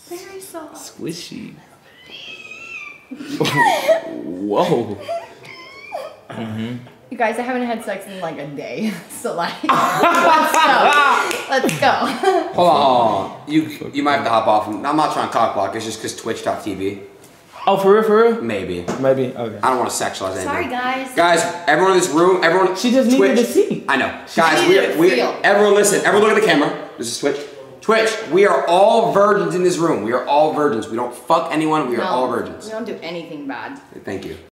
Very soft. Squishy. Whoa. You guys, I haven't had sex in like a day, so like, let's go. Let's go. Hold on. You might have to hop off. I'm not trying to cock block. It's just because Twitch.tv. Oh, for real, for real? Maybe. Maybe. Okay. I don't want to sexualize anything. Sorry, guys. Guys, everyone in this room, everyone. She just needed to see. I know. She Guys, needed to feel. everyone listen. Everyone look at the camera. This is Twitch. Twitch, we are all virgins in this room. We are all virgins. We don't fuck anyone. We are all virgins. We don't do anything bad. Thank you.